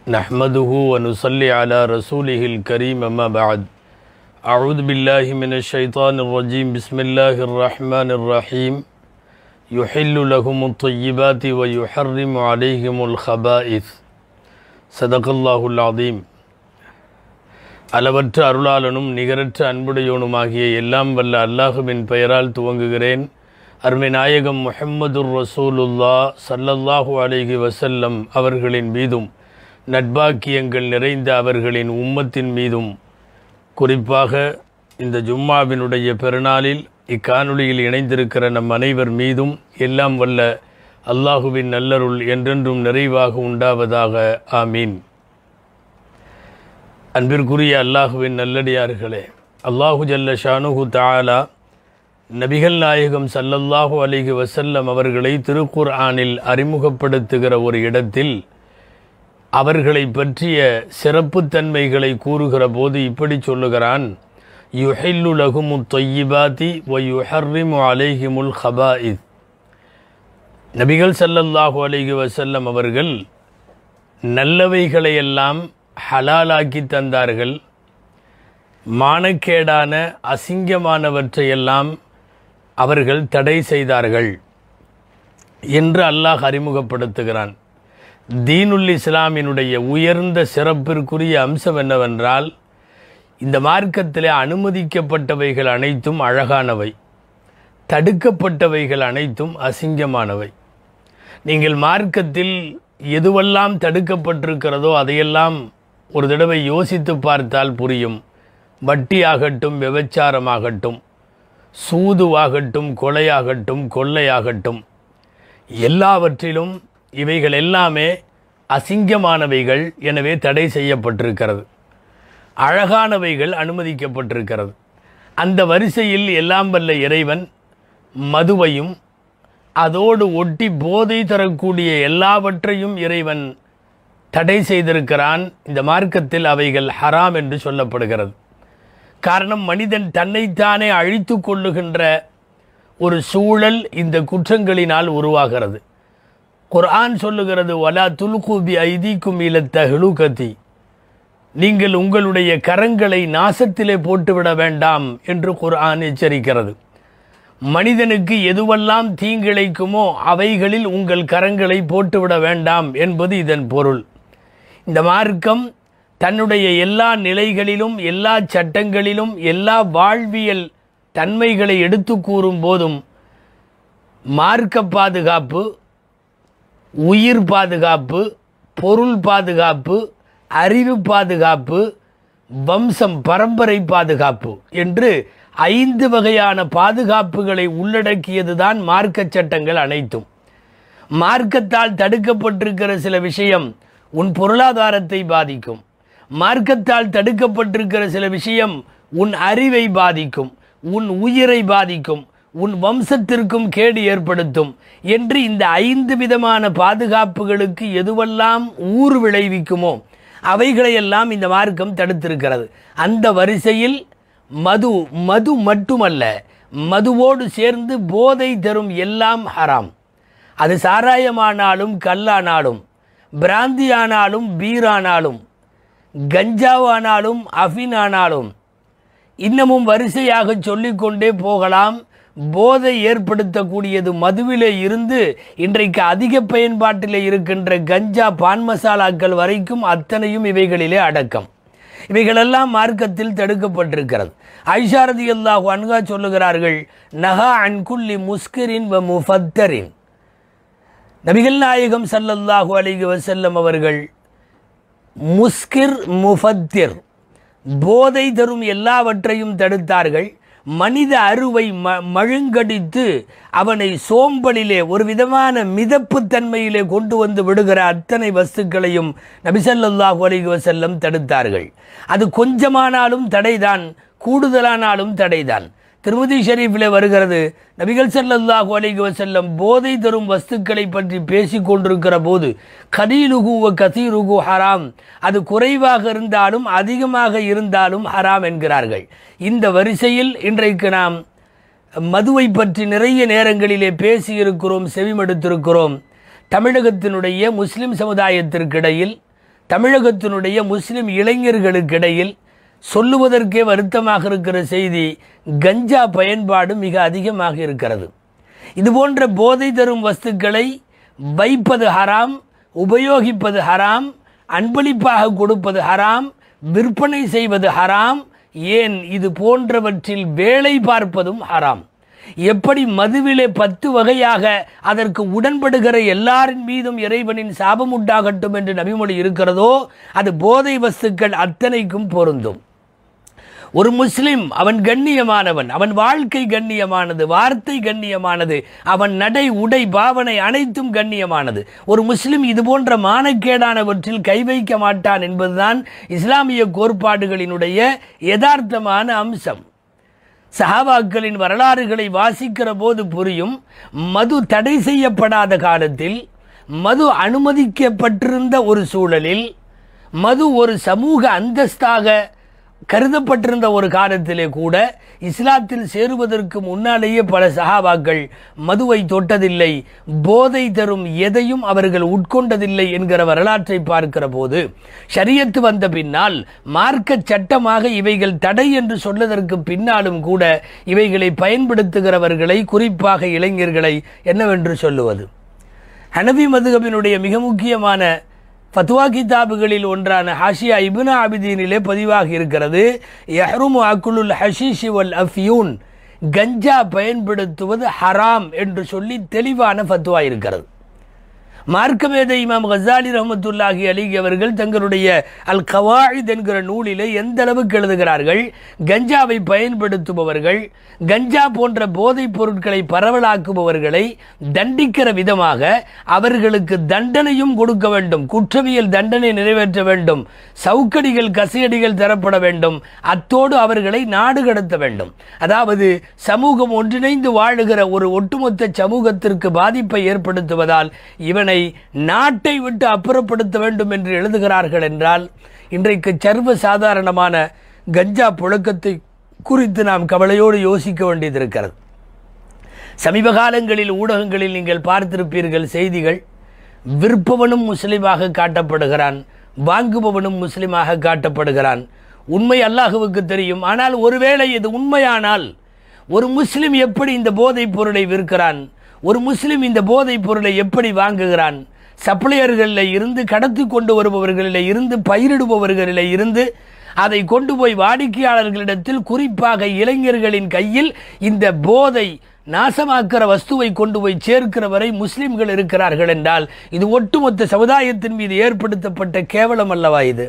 नहमदुहु व नुसल्ली अला रसूलिहिल करीम अम्मा बाद अऊज़ु बिल्लाहि मिनश शैतानिर रजीम बिस्मिल्लाहिर रहमानिर रहीम युहिल्लु लहुमुत तय्यिबाति व युहर्रिमु अलैहिमुल खबाइस சதகல்லாஹுல் அஸீம். அளவற்ற அருளாளனும் நிகரற்ற அன்புடையோனுமாகிய எல்லாம் வல்ல அல்லாஹுவின் பெயரால் துவங்குகிறேன். அருமை நாயகம் முஹம்மதுர் ரசூலுல்லாஹ் ஸல்லல்லாஹு அலைஹி வஸல்லம் அவர்களின் மீதும் நட்பாக்கியங்கள் நிறைந்த அவர்களின் உம்மத்தின் மீதும் குறிப்பாக இந்த ஜும்மாவினுடைய பெருநாளில் இக்காணொளியில் இணைந்திருக்கிற நம் அனைவர் மீதும் எல்லாம் வல்ல அல்லாஹுவின் நல்லருள் என்றென்றும் நிறைவாக உண்டாவதாக. ஆமீன். அன்பிற்குரிய அல்லாஹுவின் நல்லடியார்களே, அல்லாஹு ஜல்ல ஷானுஹு தஆலா நபிகள் நாயகம் ஸல்லல்லாஹு அலைஹி வஸல்லம் அவர்களை திருக்குர்ஆனில் அறிமுகப்படுத்துகிற ஒரு இடத்தில் அவர்களை பற்றிய சிறப்புத்தன்மைகளை கூறுகிற போது இப்படி சொல்லுகிறான்: யுஹில்லு லஹுமுத் தய்யிபாதி வ யுஹர்ரிமு அலைஹிமுல் ஹபாயிஸ். நபிகள் ஸல்லல்லாஹு அலைஹி வஸல்லம் அவர்கள் நல்லவைகளையெல்லாம் ஹலாலாக்கி தந்தார்கள், மானக்கேடான அசிங்கமானவற்றையெல்லாம் அவர்கள் தடை செய்தார்கள் என்று அல்லாஹ் அறிமுகப்படுத்துகிறான். தீனுல் இஸ்லாமினுடைய உயர்ந்த சிறப்பிற்குரிய அம்சம் என்னவென்றால், இந்த மார்க்கத்திலே அனுமதிக்கப்பட்டவைகள் அனைத்தும் அழகானவை, தடுக்கப்பட்டவைகள் அனைத்தும் அசிங்கமானவை. நீங்கள் மார்க்கத்தில் எதுவெல்லாம் தடுக்கப்பட்டிருக்கிறதோ அதையெல்லாம் ஒரு தடவை யோசித்து பார்த்தால் புரியும். வட்டியாகட்டும், விபச்சாரமாகட்டும், சூதுவாகட்டும், கொலையாகட்டும், கொள்ளையாகட்டும், எல்லாவற்றிலும் இவைகள் எல்லாமே அசிங்கமானவைகள், எனவே தடை செய்யப்பட்டிருக்கிறது. அழகானவைகள் அனுமதிக்கப்பட்டிருக்கிறது. அந்த வரிசையில் எல்லாம் வல்ல இறைவன் மதுவையும் அதோடு ஒட்டி போதை தரக்கூடிய எல்லாவற்றையும் இறைவன் தடை செய்திருக்கிறான். இந்த மார்க்கத்தில் அவைகள் ஹராம் என்று சொல்லப்படுகிறது. காரணம், மனிதன் தன்னைத்தானே அழித்து கொள்ளுகின்ற ஒரு சூழல் இந்த குற்றங்களினால் உருவாகிறது. குர்ஆன் சொல்லுகிறது, வலா துல்கு பி ஐதீக்கும் இலத் தஹ்லுகதி, நீங்கள் உங்களுடைய கரங்களை நாசத்திலே போட்டுவிட வேண்டாம் என்று குர்ஆன் எச்சரிக்கிறது. மனிதனுக்கு எதுவெல்லாம் தீங்கிழைக்குமோ அவைகளில் உங்கள் கரங்களை போட்டுவிட வேண்டாம் என்பது இதன் பொருள். இந்த மார்க்கம் தன்னுடைய எல்லா நிலைகளிலும், எல்லா சட்டங்களிலும், எல்லா வாழ்வியல் தன்மைகளை எடுத்து கூறும் போதும் மார்க்க பாதுகாப்பு, உயிர் பாதுகாப்பு, பொருள் பாதுகாப்பு, அறிவு பாதுகாப்பு, வம்சம் பரம்பரை பாதுகாப்பு என்று 5 வகையான பாதுகாப்புகளை உள்ளடக்கியதுதான் மார்க்க சட்டங்கள் அனைத்தும். மார்க்கத்தால் தடுக்கப்பட்டிருக்கிற சில விஷயம் உன் பொருளாதாரத்தை பாதிக்கும், மார்க்கத்தால் தடுக்கப்பட்டிருக்கிற சில விஷயம் உன் அறிவை பாதிக்கும், உன் உயிரை பாதிக்கும், உன் வம்சத்திற்கும் கேடு ஏற்படுத்தும் என்று இந்த 5 விதமான பாதுகாப்புகளுக்கு எதுவெல்லாம் ஊறு விளைவிக்குமோ அவைகளையெல்லாம் இந்த மார்க்கம் தடுத்திருக்கிறது. அந்த வரிசையில் மது மட்டுமல்ல, மதுவோடு சேர்ந்து போதை தரும் எல்லாம் ஹராம். அது சாராயமானாலும், கல்லானாலும், பிராந்தியானாலும், பீரானாலும், கஞ்சாவானாலும், அஃபினானாலும், இன்னமும் வரிசையாக சொல்லிக்கொண்டே போகலாம். போதை ஏற்படுத்தக்கூடியது மதுவிலே இருந்து இன்றைக்கு அதிக பயன்பாட்டிலே இருக்கின்ற கஞ்சா, பான் மசாலாக்கள் வரைக்கும் அத்தனையும் இவைகளிலே அடக்கம். இவைகளெல்லாம் மார்க்கத்தில் தடுக்கப்பட்டிருக்கிறது. ஆயிஷா ரலியல்லாஹு அன்ஹா சொல்லுகிறார்கள், நஹா அன் குல்லி முஸ்கிரின் வ முஃபத்தரின். நபிகள் நாயகம் ஸல்லல்லாஹு அலைஹி வஸல்லம் அவர்கள் முஸ்கிர், முஃபத்திர், போதை தரும் எல்லாவற்றையும் தடுத்தார்கள். மனித அருவை மழுங்கடித்து அவனை சோம்பலிலே ஒரு விதமான மிதப்பு தன்மையிலே கொண்டு வந்து விடுகிற அத்தனை வஸ்துக்களையும் நபி ஸல்லல்லாஹு அலைஹி வஸல்லம் தடுத்தார்கள். அது கொஞ்சமானாலும் தடைதான், கூடுதலானாலும் தடைதான். திருமதி ஷரீஃபிலே வருகிறது, நபிகள் ஸல்லல்லாஹு அலைஹி வஸல்லம் போதை தரும் வஸ்துக்களை பற்றி பேசிக் கொண்டிருக்கிற போது, கலீலுஹு வ கஸீருஹு ஹராம், அது குறைவாக இருந்தாலும் அதிகமாக இருந்தாலும் ஹராம் என்கிறார்கள். இந்த வரிசையில் இன்றைக்கு நாம் மதுவை பற்றி நிறைய நேரங்களிலே பேசியிருக்கிறோம், செவிமடுத்திருக்கிறோம். தமிழகத்தினுடைய முஸ்லிம் சமுதாயத்திற்கிடையில், தமிழகத்தினுடைய முஸ்லிம் இளைஞர்களுக்கிடையில் சொல்லுவதற்கே வருத்தமாக இருக்கிற செய்தி, கஞ்சா பயன்பாடு மிக அதிகமாக இருக்கிறது. இதுபோன்ற போதை தரும் வஸ்துக்களை வைப்பது ஹராம், உபயோகிப்பது ஹராம், அன்பளிப்பாக கொடுப்பது ஹராம், விற்பனை செய்வது ஹராம், ஏன் இது போன்றவற்றில் வேலை பார்ப்பதும் ஹராம். எப்படி மதுவிலே 10 வகையாக அதற்கு உடன்படுகிற எல்லாரின் மீதும் இறைவனின் சாபம் உண்டாகட்டும் என்று நபிமொழி இருக்கிறதோ, அது போதை வஸ்துக்கள் அத்தனைக்கும் பொருந்தும். ஒரு முஸ்லிம் அவன் கண்ணியமானவன், அவன் வாழ்க்கை கண்ணியமானது, வார்த்தை கண்ணியமானது, அவன் நடை உடை பாவனை அனைத்தும் கண்ணியமானது. ஒரு முஸ்லிம் இது போன்ற மானக்கேடானவற்றில் கை வைக்க மாட்டான் என்பதுதான் இஸ்லாமிய கோட்பாடுகளினுடைய யதார்த்தமான அம்சம். சஹாபாக்களின் வரலாறுகளை வாசிக்கிற போது புரியும், மது தடை செய்யப்படாத காலத்தில், மது அனுமதிக்கப்பட்டிருந்த ஒரு சூழலில், மது ஒரு சமூக அந்தஸ்தாக கருதப்பட்டிருந்த ஒரு காலத்திலே கூட இஸ்லாத்தில் சேருவதற்கு முன்னாலேயே பல சஹாபாக்கள் மதுவை தொட்டதில்லை, போதை தரும் எதையும் அவர்கள் உட்கொண்டதில்லை என்கிற வரலாற்றை பார்க்கிற போது, ஷரியத்து வந்த பின்னால் மார்க்க சட்டமாக இவைகள் தடை என்று சொல்வதற்கு பின்னாலும் கூட இவைகளை பயன்படுத்துகிறவர்களை, குறிப்பாக இளைஞர்களை என்னவென்று சொல்லுவது? ஹனபி மதுஹபினுடைய மிக முக்கியமான ஃபத்வா கிதாபுகளில் ஒன்றான ஹாஷியா இப்னு ஆபிதீனிலே பதிவாக இருக்கிறது, யஹ்ருமு அக்குலுல் ஹஷீஷி வல் அஃப்யூன், கஞ்சா பயன்படுத்துவது ஹராம் என்று சொல்லி தெளிவான ஃபத்வா இருக்கிறது. மார்க்கவேத இமாம் கஸாலி ரஹ்மத்துல்லாஹி அலைஹி அவர்கள் தங்களுடைய அல் கவாயித் என்கிற நூலிலே எந்த அளவுக்கு எழுதுகிறார்கள், கஞ்சாவை பயன்படுத்துபவர்கள், கஞ்சா போன்ற போதைப் பொருட்களை பரவலாக்குபவர்களை தண்டிக்கிற விதமாக அவர்களுக்கு தண்டனையும் கொடுக்க வேண்டும், குற்றவியல் தண்டனை நிறைவேற்ற வேண்டும், சவுக்கடிகள் கசையடிகள் தரப்பட வேண்டும், அத்தோடு அவர்களை நாடு கடத்த வேண்டும். அதாவது சமூகம் ஒன்றிணைந்து வாழுகிற ஒரு ஒட்டுமொத்த சமூகத்திற்கு பாதிப்பை ஏற்படுத்துவதால் இவனை நாட்டை விட்டு அப்புறப்படுத்த வேண்டும் என்று எழுதுகிறார்கள் என்றால், இன்றைக்கு சர்வ சாதாரணமான கஞ்சா புழக்கத்தை குறித்து நாம் கவலையோடு யோசிக்க வேண்டியது இருக்கிறது. சமீப காலங்களில் ஊடகங்களில் நீங்கள் பார்த்திருப்பீர்கள் செய்திகள், விற்பவனும் முஸ்லிமாக காட்டப்படுகிறான், வாங்குபவனும் முஸ்லிமாக காட்டப்படுகிறான். உண்மை அல்லாஹுவுக்கு தெரியும். ஆனால் ஒருவேளை இது உண்மையானால் ஒரு முஸ்லிம் எப்படி இந்த போதைப் பொருளை விற்கிறான், ஒரு முஸ்லிம் இந்த போதைப் பொருளை எப்படி வாங்குகிறான், சப்ளையர்களில் இருந்து, கடத்தி கொண்டு வருபவர்களில் இருந்து, பயிரிடுபவர்களில் இருந்து, அதை கொண்டு போய் வாடிக்கையாளர்களிடத்தில், குறிப்பாக இளைஞர்களின் கையில் இந்த போதை நாசமாக்கிற வஸ்துவை கொண்டு போய் சேர்க்கிற வரை முஸ்லிம்கள் இருக்கிறார்கள் என்றால் இது ஒட்டுமொத்த சமுதாயத்தின் மீது ஏற்படுத்தப்பட்ட கேவலம் அல்லவா? இது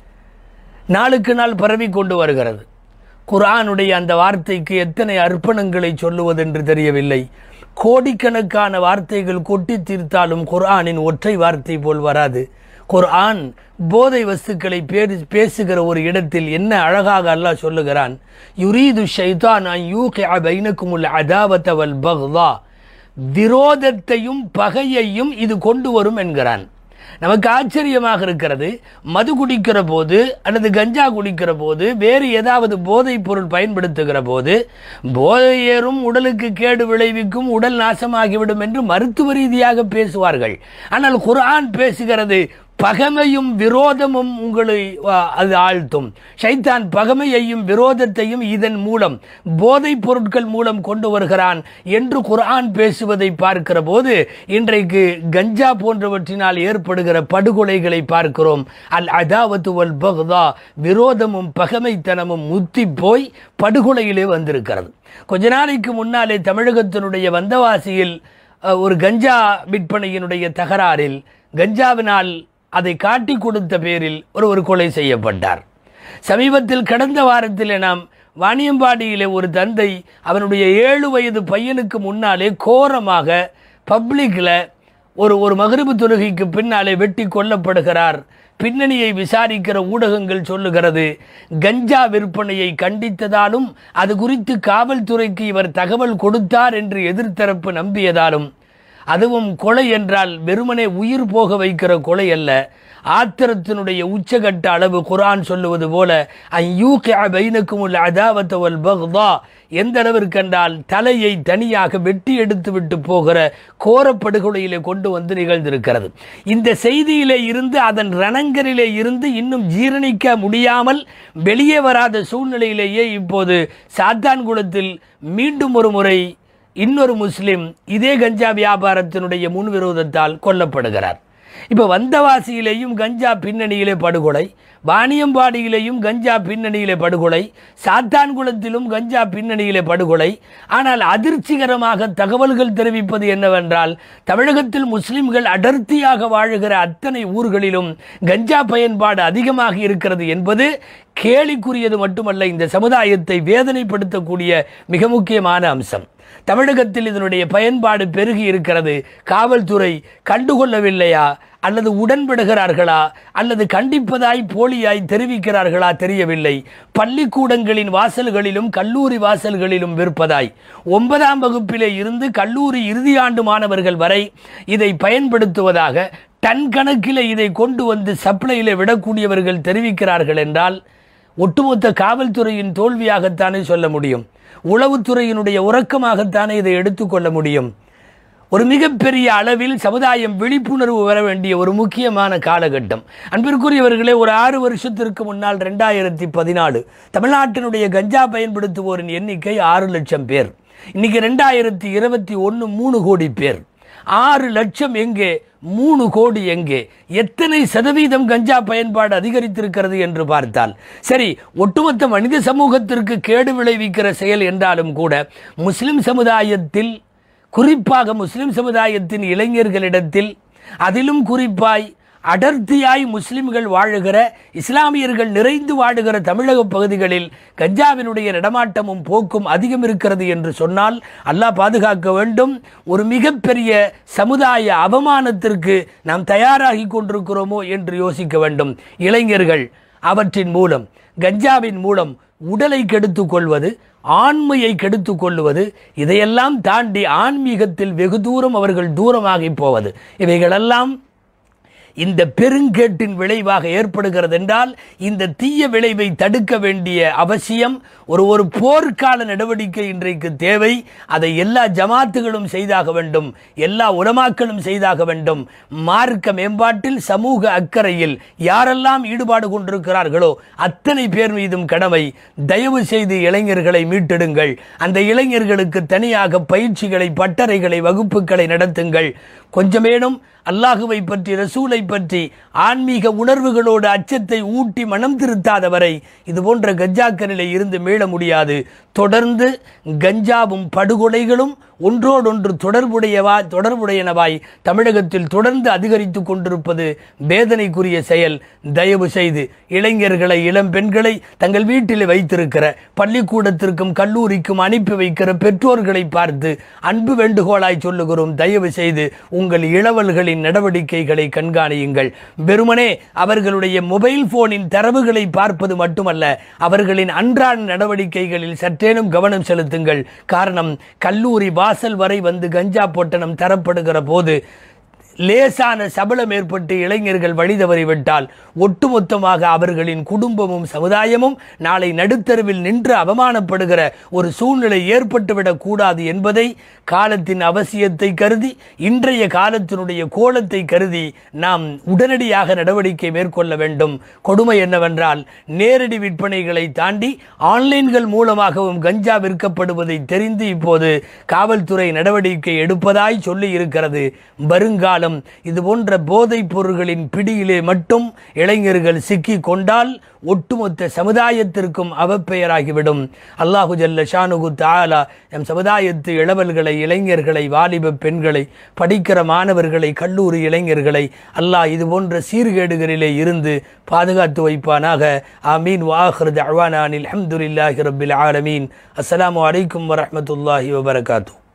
நாளுக்கு நாள் பரவி கொண்டு வருகிறது. குர்ஆனுடைய அந்த வார்த்தைக்கு எத்தனை அர்ப்பணங்களை சொல்லுவதென்று தெரியவில்லை. கோடிக்கணக்கான வார்த்தைகள் கொட்டி தீர்த்தாலும் குர்ஆனின் ஒற்றை வார்த்தை போல் வராது. குர்ஆன் போதை வஸ்துக்களை பேசுகிற ஒரு இடத்தில் என்ன அழகாக அல்லாஹ் சொல்லுகிறான், யுரீது ஷைத்தான் அன் யூகிஅ பைனகுமுல் அதாவத வல் பக்தா, விரோதத்தையும் பகையையும் இது கொண்டு வரும் என்கிறான். நமக்கு ஆச்சரியமாக இருக்கிறது, மது குடிக்கிற போது அல்லது கஞ்சா குடிக்கிற போது, வேறு ஏதாவது போதைப் பொருள் பயன்படுத்துகிற போது போதை ஏறும், உடலுக்கு கேடு விளைவிக்கும், உடல் நாசமாகிவிடும் என்று மருத்துவ ரீதியாக பேசுவார்கள். ஆனால் குர்ஆன் பேசுகிறது, பகைமையும் விரோதமும் உங்களை அது ஆழ்த்தும். ஷைத்தான் பகைமையையும் விரோதத்தையும் இதன் மூலம், போதைப் பொருட்கள் மூலம் கொண்டு வருகிறான் என்று குர்ஆன் பேசுவதை பார்க்கிற போது இன்றைக்கு கஞ்சா போன்றவற்றினால் ஏற்படுகிற படுகொலைகளை பார்க்கிறோம். அல் அதாவத்து வல் பக்தா, விரோதமும் பகைமைத்தனமும் முத்தி போய் படுகொலையிலே வந்திருக்கிறது. கொஞ்ச நாளைக்கு முன்னாலே தமிழகத்தினுடைய வந்தவாசியில் ஒரு கஞ்சா விற்பனையினுடைய தகராறில், கஞ்சாவினால் அதை காட்டி கொடுத்த பேரில் ஒரு கொலை செய்யப்பட்டார். சமீபத்தில் கடந்த வாரத்தில் நாம் வாணியம்பாடியிலே ஒரு தந்தை அவனுடைய 7 வயது பையனுக்கு முன்னாலே கோரமாக பப்ளிக்கில் ஒரு மக்ரிபு தொழுகைக்கு பின்னாலே வெட்டி கொல்லப்படுகிறார். பின்னணியை விசாரிக்கிற ஊடகங்கள் சொல்லுகிறது, கஞ்சா விற்பனையை கண்டித்ததாலும் அது குறித்து காவல்துறைக்கு இவர் தகவல் கொடுத்தார் என்று எதிர்த்தரப்பு நம்பியதாலும் அதுவும் கொலை என்றால் வெறுமனே உயிர் போக வைக்கிற கொலை அல்ல, ஆத்திரத்தினுடைய உச்சகட்ட அளவு. குர்ஆன் சொல்லுவது போல அய்யூகிஅ பைனகுமுல் அதாவத வல் பக்தா, எந்த அளவிற்கு என்றால் தலையை தனியாக வெட்டி எடுத்து விட்டு போகிற கோரப்படுகொலையிலே கொண்டு வந்து நிகழ்ந்திருக்கிறது. இந்த செய்தியிலே இருந்து, அதன் ரணங்களிலே இருந்து இன்னும் ஜீரணிக்க முடியாமல் வெளியே வராத சூழ்நிலையிலேயே இப்போது சாத்தான்குளத்தில் மீண்டும் ஒரு முறை இன்னொரு முஸ்லிம் இதே கஞ்சா வியாபாரத்தினுடைய முன்விரோதத்தால் கொல்லப்படுகிறார். இப்போ வந்தவாசியிலேயும் கஞ்சா பின்னணியிலே படுகொலை, வாணியம்பாடியிலேயும் கஞ்சா பின்னணியிலே படுகொலை, சாத்தான்குளத்திலும் கஞ்சா பின்னணியிலே படுகொலை. ஆனால் அதிர்ச்சிகரமாக தகவல்கள் தெரிவிப்பது என்னவென்றால், தமிழகத்தில் முஸ்லிம்கள் அடர்த்தியாக வாழுகிற அத்தனை ஊர்களிலும் கஞ்சா பயன்பாடு அதிகமாக இருக்கிறது என்பது கேலிக்குரியது மட்டுமல்ல, இந்த சமுதாயத்தை வேதனைப்படுத்தக்கூடிய மிக முக்கியமான அம்சம். தமிழகத்தில் இதனுடைய பயன்பாடு பெருகி இருக்கிறது. காவல்துறை கண்டுகொள்ளவில்லையா, அல்லது உடன்படுகிறார்களா, அல்லது கண்டிப்பதாய் போலியாய் தெரிவிக்கிறார்களா தெரியவில்லை. பள்ளிக்கூடங்களின் வாசல்களிலும் கல்லூரி வாசல்களிலும் விற்பதாய் 9ஆம் வகுப்பிலே இருந்து கல்லூரி இறுதியாண்டு மாணவர்கள் வரை இதை பயன்படுத்துவதாக டன் கணக்கில் இதை கொண்டு வந்து சப்ளையிலே விடக்கூடியவர்கள் தெரிவிக்கிறார்கள் என்றால் ஒட்டுமொத்த காவல்துறையின் தோல்வியாகத்தானே சொல்ல முடியும். உளவுத்துறையினுடைய உறக்கமாகத்தானே இதை எடுத்துக்கொள்ள முடியும். ஒரு மிகப்பெரிய அளவில் சமுதாயம் விழிப்புணர்வு வர வேண்டிய ஒரு முக்கியமான காலகட்டம். அன்பிற்குரியவர்களே, ஒரு 6 வருஷத்திற்கு முன்னால் 2014 தமிழ்நாட்டினுடைய கஞ்சா பயன்படுத்துவோரின் எண்ணிக்கை 6 லட்சம் பேர். இன்னைக்கு 2021 3 கோடி பேர். 6 லட்சம் எங்கே, 3 கோடி எங்கே? எத்தனை சதவீதம் கஞ்சா பயன்பாடு அதிகரித்திருக்கிறது என்று பார்த்தால் சரி, ஒட்டுமொத்த மனித சமூகத்திற்கு கேடு விளைவிக்கிற செயல் என்றாலும் கூட முஸ்லிம் சமுதாயத்தில், குறிப்பாக முஸ்லிம் சமுதாயத்தின் இளைஞர்களிடத்தில், அதிலும் குறிப்பாய் அடர்த்தியாய் முஸ்லிம்கள் வாழுகிற, இஸ்லாமியர்கள் நிறைந்து வாழுகிற தமிழக பகுதிகளில் கஞ்சாவினுடைய நடமாட்டமும் போக்கும் அதிகம் இருக்கிறது என்று சொன்னால் அல்லாஹ் பாதுகாக்க வேண்டும். ஒரு மிகப்பெரிய சமுதாய அவமானத்திற்கு நாம் தயாராகி கொண்டிருக்கிறோமோ என்று யோசிக்க வேண்டும். இளைஞர்கள் அவற்றின் மூலம், கஞ்சாவின் மூலம் உடலை கெடுத்துக் கொள்வது, ஆண்மையை கெடுத்துக் கொள்வது, இதையெல்லாம் தாண்டி ஆன்மீகத்தில் வெகு தூரம் அவர்கள் தூரமாகி போவது, இவைகளெல்லாம் இந்த பெருங்கேட்டின் விளைவாக ஏற்படுகிறது என்றால் இந்த தீய விளைவை தடுக்க வேண்டிய அவசியம் ஒரு போர்க்கால நடவடிக்கை இன்றைக்கு தேவை. அதை எல்லா ஜமாத்துகளும் செய்தாக வேண்டும், எல்லா உலமாக்களும் செய்தாக வேண்டும். மார்க்க மேம்பாட்டில், சமூக அக்கறையில் யாரெல்லாம் ஈடுபாடு கொண்டிருக்கிறார்களோ அத்தனை பேர் மீதும் கடமை. தயவு செய்து இளைஞர்களை மீட்டெடுங்கள். அந்த இளைஞர்களுக்கு தனியாக பயிற்சிகளை, பட்டறைகளை, வகுப்புகளை நடத்துங்கள். கொஞ்சமேனும் அல்லாஹுவை பற்றி, ரசூலை பற்றி ஆன்மீக உணர்வுகளோடு அச்சத்தை ஊட்டி மனம் திருத்தாதவரை இது போன்ற கஞ்சாக்களிலே இருந்து மீள முடியாது. தொடர்ந்து கஞ்சாவும் படுகொலைகளும் ஒன்றோடொன்று தொடர்புடையனவாய் தமிழகத்தில் தொடர்ந்து அதிகரித்து கொண்டிருப்பது வேதனைக்குரிய செயல். தயவு செய்து இளைஞர்களை, இளம் பெண்களை தங்கள் வீட்டில் வைத்திருக்கிற, பள்ளிக்கூடத்திற்கும் கல்லூரிக்கும் அனுப்பி வைக்கிற பெற்றோர்களை பார்த்து அன்பு வேண்டுகோளாய் சொல்லுகிறோம். தயவு செய்து உங்கள் இளவல்களின் நடவடிக்கைகளை கண்காணியுங்கள். வெறுமனே அவர்களுடைய மொபைல் போனின் தரவுகளை பார்ப்பது மட்டுமல்ல, அவர்களின் அன்றாட நடவடிக்கைகளில் சற்றேனும் கவனம் செலுத்துங்கள். காரணம், கல்லூரி வாசல் வரை வந்து கஞ்சா பொட்டணம் தரப்படுகிற போது லேசான சபலம் ஏற்பட்டு இளைஞர்கள் வழிதவறிவிட்டால் ஒட்டுமொத்தமாக அவர்களின் குடும்பமும் சமுதாயமும் நாளை நடுத்தருவில் நின்று அவமானப்படுகிற ஒரு சூழ்நிலை ஏற்பட்டுவிடக் கூடாது என்பதை காலத்தின் அவசியத்தை கருதி, இன்றைய காலத்தினுடைய கோலத்தை கருதி நாம் உடனடியாக நடவடிக்கை மேற்கொள்ள வேண்டும். கொடுமை என்னவென்றால், நேரடி விற்பனைகளை தாண்டி ஆன்லைன்கள் மூலமாகவும் கஞ்சா விற்கப்படுவதை தெரிந்து இப்போது காவல்துறை நடவடிக்கை எடுப்பதாய் சொல்லி இருக்கிறது. வருங்காலம் இது போன்ற போதைப் பொருள்களின் பிடியிலே மட்டும் இளைஞர்கள் சிக்கி கொண்டால் ஒட்டுமொத்த சமுதாயத்திற்கும் அவப்பெயராகிவிடும். அல்லாஹு ஜல்ல ஷானுகு தஆலா நம் சமுதாயத்து இளவல்களை, இளைஞர்களை, வாலிப பெண்களை, படிக்கிற மாணவர்களை, கல்லூரி இளைஞர்களை அல்லாஹ் இது போன்ற சீர்கேடுகளிலே இருந்து பாதுகாத்து வைப்பானாக. ஆமீன். வஆகிரு தஅவானா அல்ஹம்துலில்லாஹி ரப்பில் ஆலமீன். அஸ்ஸலாமு அலைக்கும் வரஹ்மத்துல்லாஹி வபரகாத்துஹு.